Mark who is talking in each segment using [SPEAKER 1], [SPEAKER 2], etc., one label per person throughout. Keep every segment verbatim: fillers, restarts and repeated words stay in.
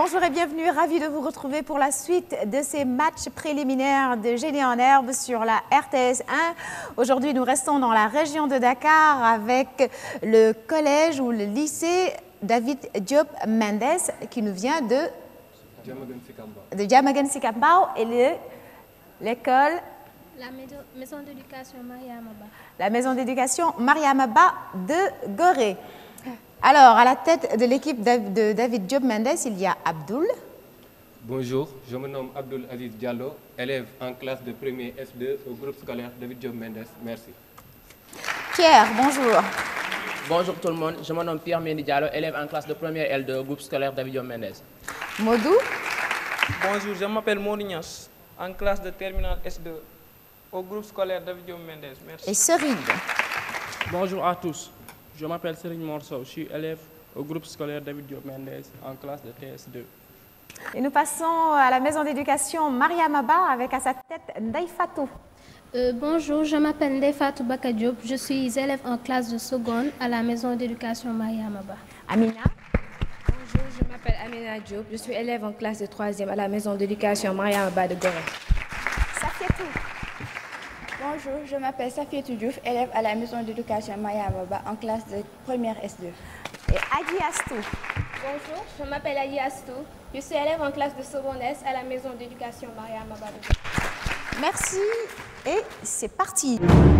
[SPEAKER 1] Bonjour et bienvenue, ravi de vous retrouver pour la suite de ces matchs préliminaires de Génie en herbe sur la R T S un. Aujourd'hui, nous restons dans la région de Dakar avec le collège ou le lycée David Diop Mendes qui nous vient de de Diamaguène Sicap Mbao et l'école
[SPEAKER 2] La maison d'éducation Mariama Ba.
[SPEAKER 1] La maison d'éducation Mariama Ba de Gorée. Alors, à la tête de l'équipe de David Diop Mendes, il y a Abdoul.
[SPEAKER 3] Bonjour, je me nomme Abdoul Aziz Diallo, élève en classe de premier S deux au groupe scolaire David Diop Mendes. Merci.
[SPEAKER 1] Pierre, bonjour.
[SPEAKER 4] Bonjour tout le monde, je me nomme Pierre Mendy Diallo, élève en classe de première L deux au groupe scolaire David Diop Mendes.
[SPEAKER 1] Modou.
[SPEAKER 5] Bonjour, je m'appelle Morignas, en classe de terminale S deux au groupe scolaire David Diop Mendes. Merci.
[SPEAKER 1] Et Serine.
[SPEAKER 6] Bonjour à tous, je m'appelle Serine Morceau, je suis élève au groupe scolaire David Diop Mendes en classe de T S deux.
[SPEAKER 1] Et nous passons à la maison d'éducation Mariama Ba avec à sa tête Ndeye Fatou.
[SPEAKER 2] Euh, bonjour, je m'appelle Ndeye Fatou Baka Diop, je suis élève en classe de seconde à la maison d'éducation Mariama Ba.
[SPEAKER 1] Amina.
[SPEAKER 7] Bonjour, je m'appelle Amina Diop, je suis élève en classe de troisième à la maison d'éducation Mariama Ba de Gorée.
[SPEAKER 1] Safietou.
[SPEAKER 8] Bonjour, je m'appelle Safietou Diouf, élève à la maison d'éducation Mariama Ba en classe de première S deux.
[SPEAKER 1] Et Adi Astou.
[SPEAKER 2] Bonjour, je m'appelle Adi Astou, je suis élève en classe de seconde S à la maison d'éducation Mariama Ba de Gorée.
[SPEAKER 1] Merci et c'est parti.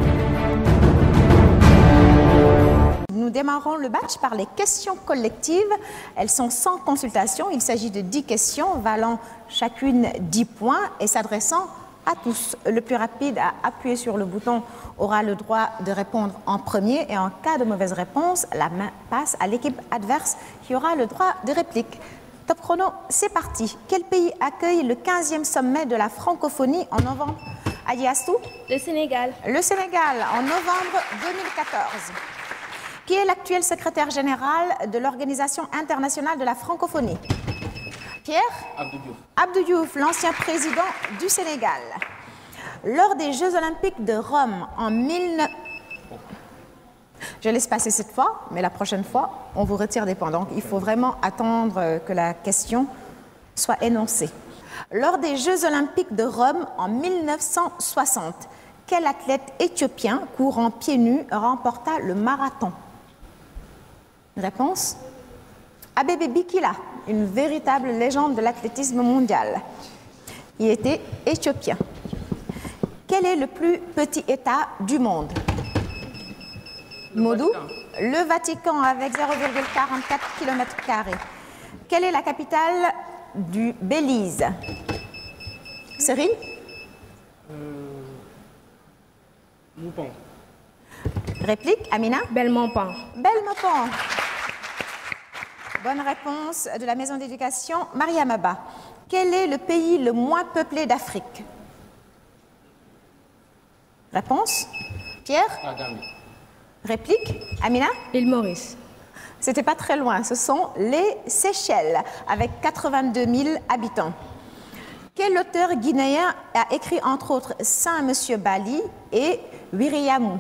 [SPEAKER 1] Nous démarrons le match par les questions collectives. Elles sont sans consultation. Il s'agit de dix questions valant chacune dix points et s'adressant à tous. Le plus rapide à appuyer sur le bouton aura le droit de répondre en premier et en cas de mauvaise réponse, la main passe à l'équipe adverse qui aura le droit de réplique. Top chrono, c'est parti. Quel pays accueille le quinzième sommet de la francophonie en novembre? Adi Astou.
[SPEAKER 2] Le Sénégal.
[SPEAKER 1] Le Sénégal en novembre deux mille quatorze. Qui est l'actuel secrétaire général de l'Organisation internationale de la francophonie? Pierre?
[SPEAKER 4] Abdou Diouf.
[SPEAKER 1] Abdou Diouf, l'ancien président du Sénégal. Lors des Jeux olympiques de Rome en mille neuf cents... Je laisse passer cette fois, mais la prochaine fois, on vous retire des points. Donc, il faut vraiment attendre que la question soit énoncée. Lors des Jeux olympiques de Rome en mille neuf cent soixante, quel athlète éthiopien courant pieds nus remporta le marathon? Réponse? Abebe Bikila, une véritable légende de l'athlétisme mondial. Il était éthiopien. Quel est le plus petit État du monde? Modou? Le Vatican avec zéro virgule quarante-quatre kilomètres carrés. Quelle est la capitale du Belize? Cyril?
[SPEAKER 6] Euh, Moupon.
[SPEAKER 1] Réplique, Amina?
[SPEAKER 7] Belmopan.
[SPEAKER 1] Belmopan. Bonne réponse de la maison d'éducation Mariama Ba. Quel est le pays le moins peuplé d'Afrique? Réponse? Pierre?
[SPEAKER 4] La Gambie.
[SPEAKER 1] Réplique, Amina?
[SPEAKER 7] L'île Maurice.
[SPEAKER 1] C'était pas très loin, ce sont les Seychelles, avec quatre-vingt-deux mille habitants. Quel auteur guinéen a écrit entre autres Saint-Monsieur Bali et Wiriamou?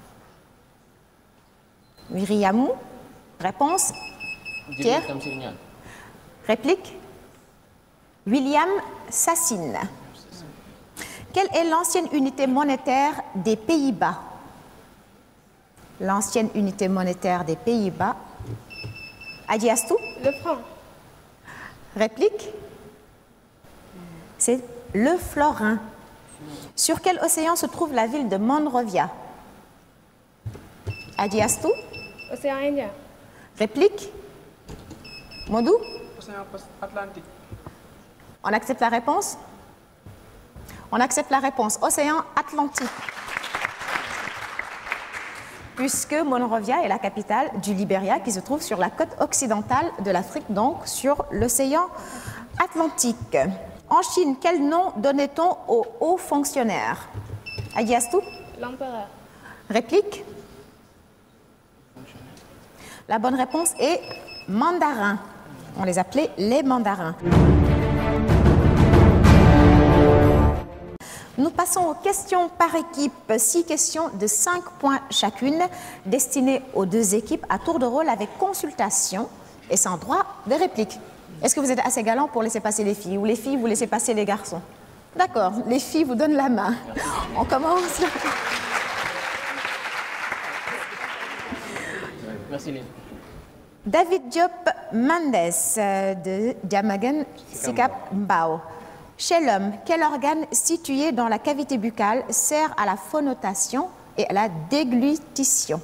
[SPEAKER 1] Wiriamou? Réponse? Pierre? Réplique? William Sassine. Quelle est l'ancienne unité monétaire des Pays-Bas? L'ancienne unité monétaire des Pays-Bas. Adi Astou?
[SPEAKER 2] Le franc.
[SPEAKER 1] Réplique? C'est le florin. Sur quel océan se trouve la ville de Monrovia? Adi Astou?
[SPEAKER 2] Océan Indien.
[SPEAKER 1] Réplique? Modou?
[SPEAKER 5] Océan Atlantique.
[SPEAKER 1] On accepte la réponse? On accepte la réponse. Océan Atlantique. Puisque Monrovia est la capitale du Libéria qui se trouve sur la côte occidentale de l'Afrique, donc sur l'océan Atlantique. En Chine, quel nom donnait-on aux hauts fonctionnaires? Adi Astou?
[SPEAKER 2] L'empereur.
[SPEAKER 1] Réplique? La bonne réponse est mandarin. On les appelait les mandarins. Nous passons aux questions par équipe. Six questions de cinq points chacune, destinées aux deux équipes à tour de rôle avec consultation et sans droit de réplique. Est-ce que vous êtes assez galant pour laisser passer les filles? Ou les filles, vous laissez passer les garçons? D'accord, les filles vous donnent la main. On commence.
[SPEAKER 4] Merci, Lynn.
[SPEAKER 1] David Diop Mendes euh, de Diamaguène Sicap Mbao. Chez l'homme, quel organe situé dans la cavité buccale sert à la phonotation et à la déglutition?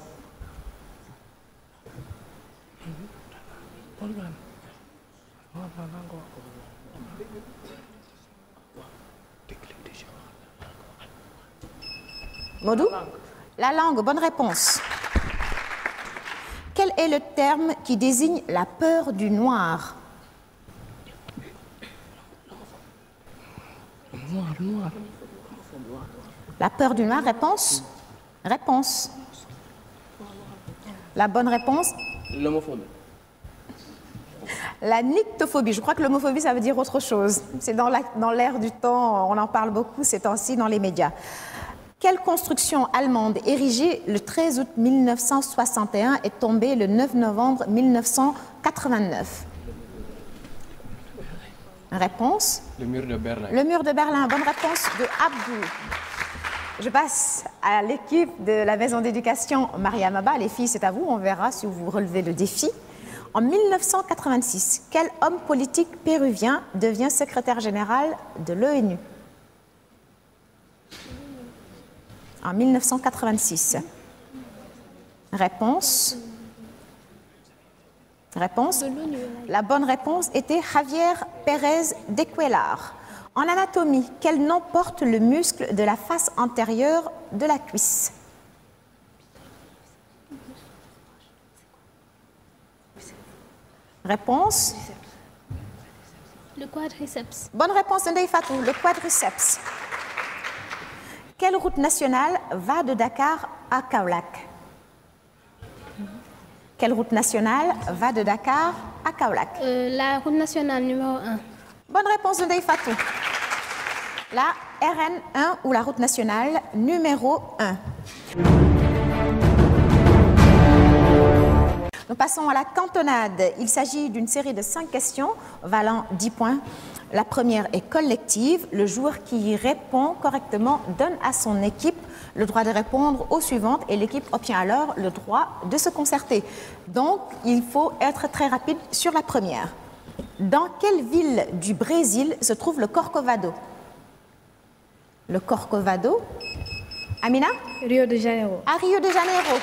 [SPEAKER 1] Modou? La langue, bonne réponse. Quel est le terme qui désigne la peur du noir?
[SPEAKER 6] Noir, noir.
[SPEAKER 1] La peur du noir, réponse? Réponse. La bonne réponse?
[SPEAKER 4] L'homophobie.
[SPEAKER 1] La nyctophobie. Je crois que l'homophobie, ça veut dire autre chose. C'est dans la- dans l'air du temps, on en parle beaucoup ces temps-ci dans les médias. Quelle construction allemande érigée le treize août mille neuf cent soixante et un est tombée le neuf novembre mille neuf cent quatre-vingt-neuf? Réponse?
[SPEAKER 3] Le mur de Berlin.
[SPEAKER 1] Le mur de Berlin. Bonne réponse de Abdou. Je passe à l'équipe de la maison d'éducation Mariam Abba. Les filles, c'est à vous. On verra si vous relevez le défi. En mille neuf cent quatre-vingt-six, quel homme politique péruvien devient secrétaire général de l'O N U? En mille neuf cent quatre-vingt-six. Réponse? Réponse? La bonne réponse était Javier Pérez de Cuellar. En anatomie, quel nom porte le muscle de la face antérieure de la cuisse? Réponse?
[SPEAKER 2] Le quadriceps.
[SPEAKER 1] Bonne réponse de Ndeye Fatou, le quadriceps. Quelle route nationale va de Dakar à Kaolack? Quelle route nationale va de Dakar à Kaolack?
[SPEAKER 2] Euh, la route nationale numéro un.
[SPEAKER 1] Bonne réponse de Ndeye Fatou. La R N un ou la route nationale numéro un. Nous passons à la cantonade. Il s'agit d'une série de cinq questions valant dix points. La première est collective. Le joueur qui y répond correctement donne à son équipe le droit de répondre aux suivantes et l'équipe obtient alors le droit de se concerter. Donc, il faut être très rapide sur la première. Dans quelle ville du Brésil se trouve le Corcovado? Le Corcovado. Amina?
[SPEAKER 7] Rio de Janeiro.
[SPEAKER 1] À Rio de Janeiro.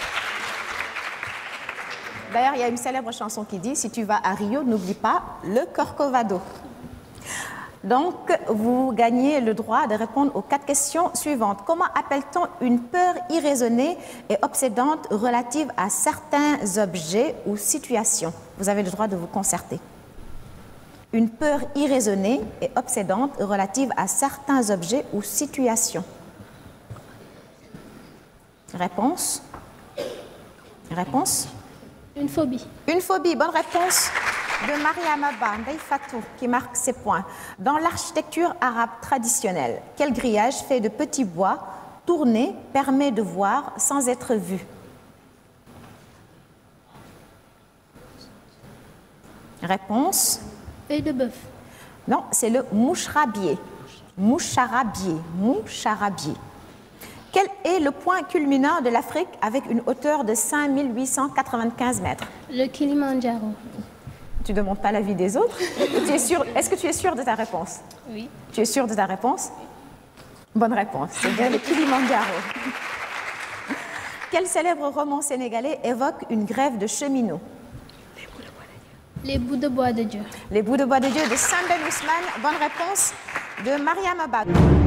[SPEAKER 1] D'ailleurs, il y a une célèbre chanson qui dit « Si tu vas à Rio, n'oublie pas le Corcovado ». Donc, vous gagnez le droit de répondre aux quatre questions suivantes. Comment appelle-t-on une peur irraisonnée et obsédante relative à certains objets ou situations? Vous avez le droit de vous concerter. Une peur irraisonnée et obsédante relative à certains objets ou situations. Réponse? Réponse?
[SPEAKER 2] Une phobie.
[SPEAKER 1] Une phobie, bonne réponse de Mariam Abba, Ndeye Fatou, qui marque ses points. Dans l'architecture arabe traditionnelle, quel grillage fait de petits bois tournés permet de voir sans être vu? Réponse?
[SPEAKER 2] Œil de bœuf.
[SPEAKER 1] Non, c'est le moucharabier. Moucharabier, moucharabier. Quel est le point culminant de l'Afrique avec une hauteur de cinq mille huit cent quatre-vingt-quinze mètres?
[SPEAKER 2] Le Kilimandjaro.
[SPEAKER 1] Tu ne demandes pas l'avis des autres. Tu es sûr, est-ce que tu es sûr de ta réponse?
[SPEAKER 2] Oui.
[SPEAKER 1] Tu es sûr de ta réponse? Bonne réponse. C'est bien le Kilimandjaro. Quel célèbre roman sénégalais évoque une grève de cheminots?
[SPEAKER 2] Les bouts de bois de Dieu.
[SPEAKER 1] Les bouts de bois de Dieu de Sanden Ousmane. Bonne réponse de Mariam Abba.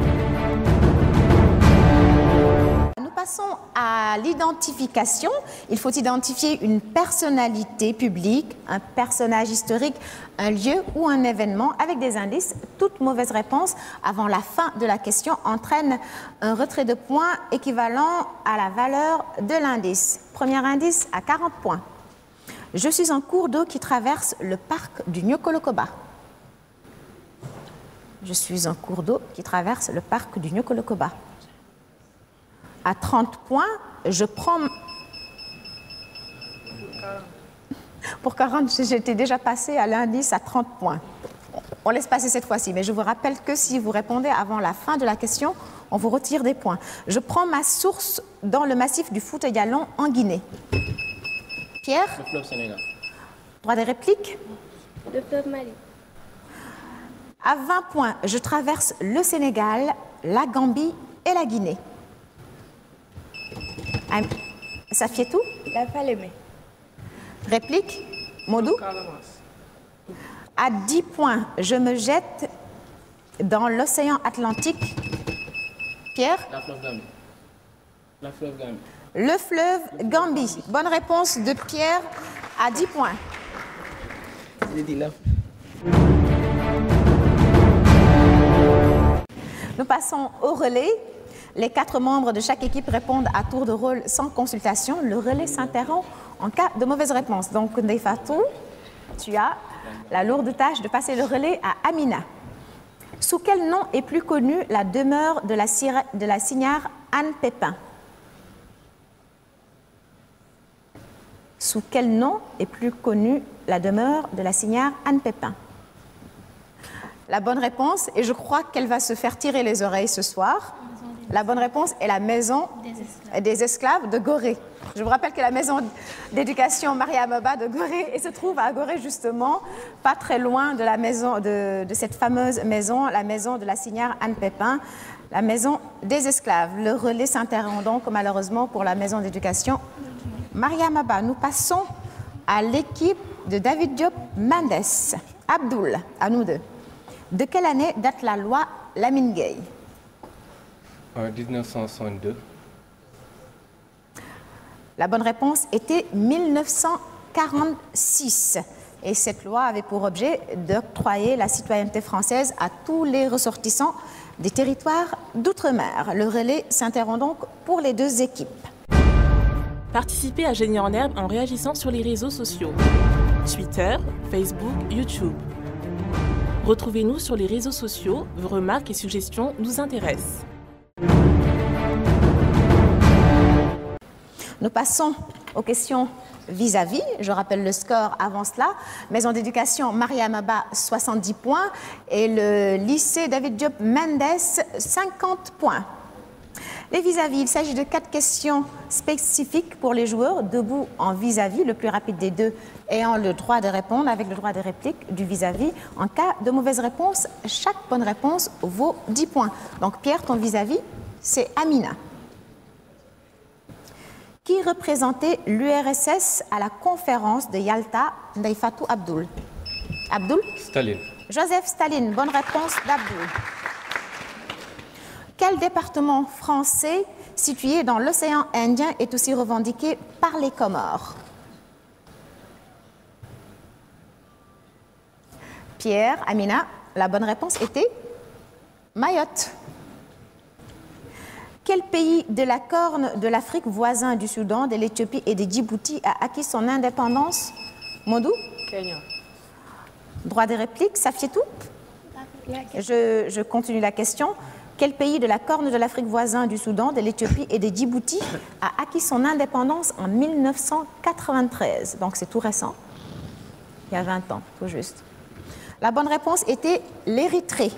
[SPEAKER 1] Nous passons à l'identification. Il faut identifier une personnalité publique, un personnage historique, un lieu ou un événement avec des indices. Toute mauvaise réponse avant la fin de la question entraîne un retrait de points équivalent à la valeur de l'indice. Premier indice à quarante points. Je suis un cours d'eau qui traverse le parc du Nyokolokoba. Je suis un cours d'eau qui traverse le parc du Nyokolokoba. À trente points, je prends... Pour quarante, j'étais déjà passé à l'indice à trente points. On laisse passer cette fois-ci, mais je vous rappelle que si vous répondez avant la fin de la question, on vous retire des points. Je prends ma source dans le massif du Fouta Djallon en Guinée. Pierre?
[SPEAKER 4] Le fleuve Sénégal.
[SPEAKER 1] Droit des répliques?
[SPEAKER 2] Le fleuve Mali.
[SPEAKER 1] À vingt points, je traverse le Sénégal, la Gambie et la Guinée. Ça fait tout?
[SPEAKER 8] La Falémé.
[SPEAKER 1] Réplique? Modou? À dix points, je me jette dans l'océan Atlantique. Pierre?
[SPEAKER 4] La fleuve Gambie. La fleuve Gambie.
[SPEAKER 1] Le fleuve Gambie. Bonne réponse de Pierre à dix points.
[SPEAKER 4] J'ai dit là.
[SPEAKER 1] Nous passons au relais. Les quatre membres de chaque équipe répondent à tour de rôle sans consultation. Le relais s'interrompt en cas de mauvaise réponse. Donc, Ndeye Fatou, tu as la lourde tâche de passer le relais à Amina. Sous quel nom est plus connue la demeure de la, de la signare Anne Pépin? Sous quel nom est plus connue la demeure de la signare Anne Pépin? La bonne réponse, et je crois qu'elle va se faire tirer les oreilles ce soir, la bonne réponse est la maison des esclaves, des esclaves de Gorée. Je vous rappelle que la maison d'éducation Maria Maba de Gorée se trouve à Gorée justement, pas très loin de la maison de, de cette fameuse maison, la maison de la signare Anne Pépin, la maison des esclaves. Le relais s'interrompt donc malheureusement pour la maison d'éducation Maria Maba. Nous passons à l'équipe de David Diop Mendes. Abdoul, à nous deux. De quelle année date la loi Lamine Gueye?
[SPEAKER 3] En mille neuf cent soixante-deux.
[SPEAKER 1] La bonne réponse était mille neuf cent quarante-six. Et cette loi avait pour objet d'octroyer la citoyenneté française à tous les ressortissants des territoires d'outre-mer. Le relais s'interrompt donc pour les deux équipes.
[SPEAKER 9] Participez à Génie en herbe en réagissant sur les réseaux sociaux. Twitter, Facebook, YouTube. Retrouvez-nous sur les réseaux sociaux. Vos remarques et suggestions nous intéressent.
[SPEAKER 1] Nous passons aux questions vis-à-vis. Je rappelle le score avant cela. Maison d'éducation Maria Maba, soixante-dix points. Et le lycée David Diop Mendes, cinquante points. Les vis-à-vis, il s'agit de quatre questions spécifiques pour les joueurs, debout en vis-à-vis, le plus rapide des deux ayant le droit de répondre avec le droit de réplique du vis-à-vis. En cas de mauvaise réponse, chaque bonne réponse vaut dix points. Donc Pierre, ton vis-à-vis, c'est Amina. Qui représentait l'U R S S à la conférence de Yalta? Ndeye Fatou Abdoul. Abdoul?
[SPEAKER 3] Staline.
[SPEAKER 1] Joseph Staline, bonne réponse d'Abdoul. Quel département français situé dans l'océan Indien est aussi revendiqué par les Comores? Pierre, Amina, la bonne réponse était Mayotte. Quel pays de la Corne de l'Afrique voisin du Soudan, de l'Éthiopie et de Djibouti a acquis son indépendance? Modou?
[SPEAKER 5] Kenya.
[SPEAKER 1] Droit de réplique, Safietou? Je, je continue la question. Quel pays de la Corne de l'Afrique voisin du Soudan, de l'Éthiopie et de Djibouti a acquis son indépendance en mille neuf cent quatre-vingt-treize? Donc c'est tout récent, il y a vingt ans, tout juste. La bonne réponse était l'Érythrée.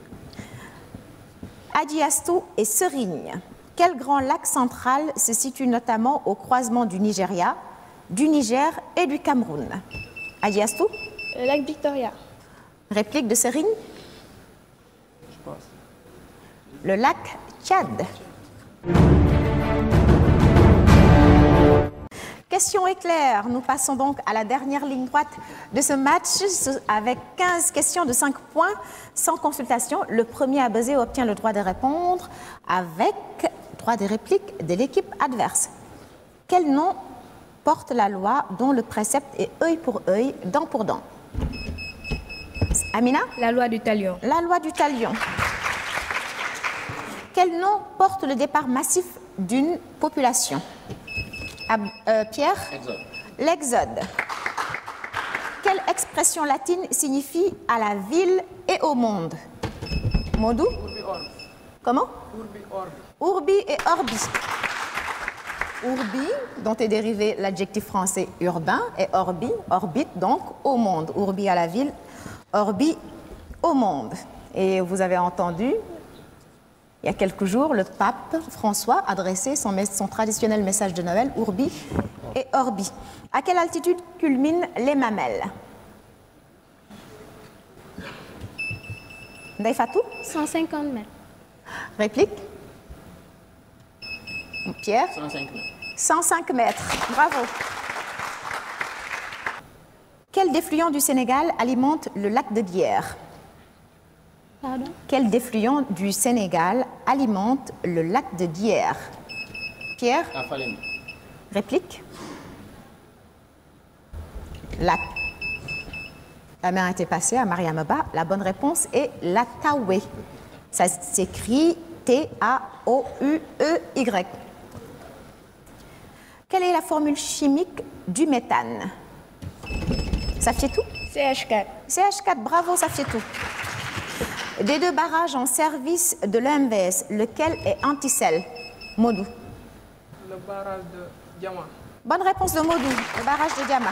[SPEAKER 1] Adjiastou et Serigne. Quel grand lac central se situe notamment au croisement du Nigeria, du Niger et du Cameroun? Adjiastou?
[SPEAKER 2] Le lac Victoria.
[SPEAKER 1] Réplique de Serigne?
[SPEAKER 6] Je pense.
[SPEAKER 1] Le lac Tchad. Question éclair. Nous passons donc à la dernière ligne droite de ce match avec quinze questions de cinq points sans consultation. Le premier à buzzer obtient le droit de répondre avec droit de réplique de l'équipe adverse. Quel nom porte la loi dont le précepte est œil pour œil, dent pour dent? Amina?
[SPEAKER 7] La loi du talion.
[SPEAKER 1] La loi du talion. Quel nom porte le départ massif d'une population? Ab euh, Pierre? L'exode. Quelle expression latine signifie à la ville et au monde? Modou?
[SPEAKER 5] Urbi orbi.
[SPEAKER 1] Comment?
[SPEAKER 5] Urbi orbi.
[SPEAKER 1] Urbi et orbi. Urbi, dont est dérivé l'adjectif français urbain, et orbi, orbite, donc au monde. Urbi à la ville, orbi au monde. Et vous avez entendu, il y a quelques jours, le pape François adresser son, son traditionnel message de Noël, Urbi et Orbi. À quelle altitude culminent les Mamelles? Ndeye Fatou?
[SPEAKER 2] cent cinquante mètres.
[SPEAKER 1] Réplique? Pierre?
[SPEAKER 4] cent cinq mètres.
[SPEAKER 1] cent cinq mètres. Bravo. Quel défluent du Sénégal alimente le lac de Guiers?
[SPEAKER 2] Pardon?
[SPEAKER 1] Quel défluent du Sénégal alimente le lac de Guiers? Pierre?
[SPEAKER 4] Afalem.
[SPEAKER 1] Réplique? Lac. La main a été passée à Mariama Ba. La bonne réponse est la Taoué. Ça s'écrit T A O U E Y. Quelle est la formule chimique du méthane? Safietou?
[SPEAKER 8] C H quatre.
[SPEAKER 1] C H quatre, bravo Safietou. Des deux barrages en service de l'E M V S, lequel est Anticel? Modou.
[SPEAKER 5] Le barrage de Diama.
[SPEAKER 1] Bonne réponse de Modou, le barrage de Diama.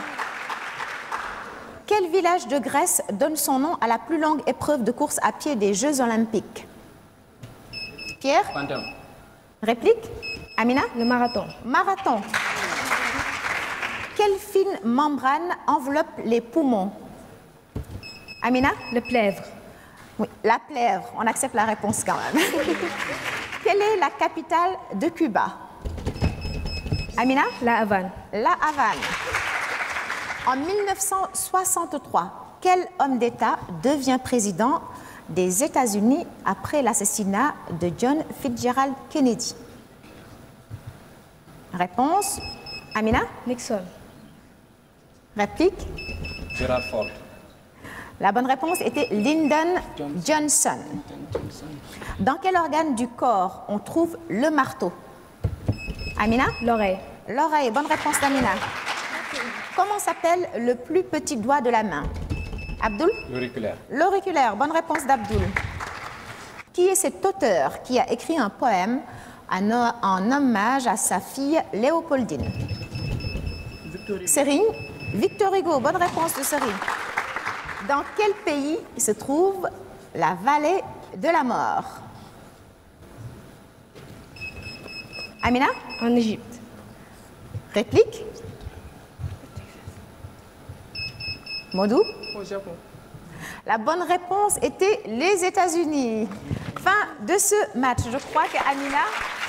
[SPEAKER 1] Quel village de Grèce donne son nom à la plus longue épreuve de course à pied des Jeux Olympiques? Pierre?
[SPEAKER 4] Pantheon.
[SPEAKER 1] Réplique? Amina?
[SPEAKER 7] Le marathon.
[SPEAKER 1] Marathon. Quelle fine membrane enveloppe les poumons? Amina?
[SPEAKER 7] Le plèvre.
[SPEAKER 1] Oui, la plèvre. On accepte la réponse quand même. Quelle est la capitale de Cuba? Amina?
[SPEAKER 7] La Havane.
[SPEAKER 1] La Havane. En mille neuf cent soixante-trois, quel homme d'État devient président des États-Unis après l'assassinat de John Fitzgerald Kennedy? Réponse? Amina?
[SPEAKER 7] Nixon.
[SPEAKER 1] Réplique?
[SPEAKER 3] Gerald Ford.
[SPEAKER 1] La bonne réponse était Lyndon Johnson. Dans quel organe du corps on trouve le marteau? Amina?
[SPEAKER 7] L'oreille.
[SPEAKER 1] L'oreille. Bonne réponse d'Amina. Comment s'appelle le plus petit doigt de la main? Abdoul?
[SPEAKER 3] L'auriculaire.
[SPEAKER 1] L'auriculaire. Bonne réponse d'Abdoul. Qui est cet auteur qui a écrit un poème en, en hommage à sa fille Léopoldine?
[SPEAKER 6] Victor Hugo.
[SPEAKER 1] Serigne? Victor Hugo. Bonne réponse de Serigne. Dans quel pays se trouve la vallée de la mort? Amina?
[SPEAKER 7] En Égypte.
[SPEAKER 1] Réplique? Modou?
[SPEAKER 5] Au Japon.
[SPEAKER 1] La bonne réponse était les États-Unis. Fin de ce match. Je crois qu'Amina...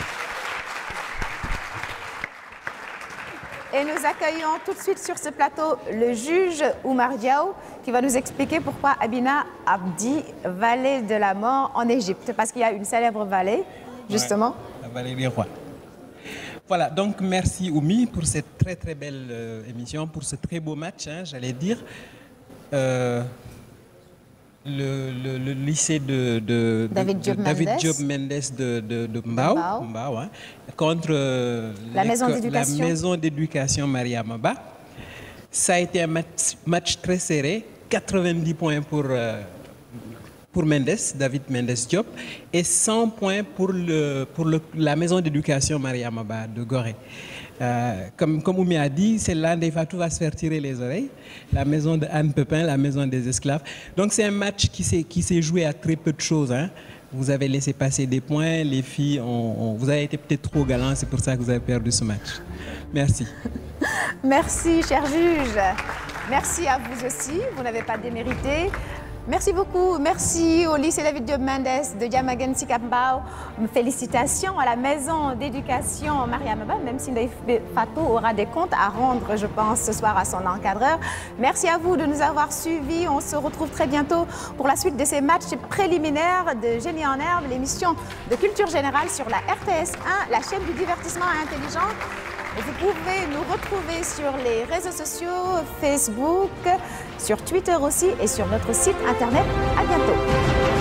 [SPEAKER 1] Et nous accueillons tout de suite sur ce plateau le juge Oumar Diaw qui va nous expliquer pourquoi Amina a dit vallée de la mort en Égypte. Parce qu'il y a une célèbre vallée, justement.
[SPEAKER 10] Ouais, la vallée des rois. Voilà, donc merci Oumi pour cette très très belle euh, émission, pour ce très beau match, hein, j'allais dire. Euh, le, le, le lycée de, de,
[SPEAKER 1] David,
[SPEAKER 10] de,
[SPEAKER 1] Job
[SPEAKER 10] de David
[SPEAKER 1] Mendes.
[SPEAKER 10] Job Mendes de, de, de Mbao,
[SPEAKER 1] Mbao.
[SPEAKER 10] Mbao, hein, contre euh,
[SPEAKER 1] La maison
[SPEAKER 10] l'éco-
[SPEAKER 1] d'éducation.
[SPEAKER 10] la maison d'éducation Mariama Ba. Ça a été un match, match très serré, quatre-vingt-dix points pour, euh, pour Mendes, David Mendes Diop, et cent points pour, le, pour le, la maison d'éducation Mariama Ba de Gorée. Euh, comme, comme Oumi a dit, c'est là Ndeye Fatou va se faire tirer les oreilles, la maison de Anne Pepin, la maison des esclaves. Donc c'est un match qui s'est, qui s'est joué à très peu de choses, hein. Vous avez laissé passer des points, les filles, ont, ont- vous avez été peut-être trop galants, c'est pour ça que vous avez perdu ce match. Merci.
[SPEAKER 1] Merci, cher juge. Merci à vous aussi. Vous n'avez pas démérité. Merci beaucoup. Merci au lycée David Diop Mendes de Diamaguène Sicap Mbao. Félicitations à la maison d'éducation Mariama Ba, même si Ndeye Fatou aura des comptes à rendre, je pense, ce soir à son encadreur. Merci à vous de nous avoir suivis. On se retrouve très bientôt pour la suite de ces matchs préliminaires de Génie en Herbe, l'émission de culture générale sur la R T S un, la chaîne du divertissement intelligent. Et vous pouvez nous retrouver sur les réseaux sociaux, Facebook, sur Twitter aussi et sur notre site internet. À bientôt.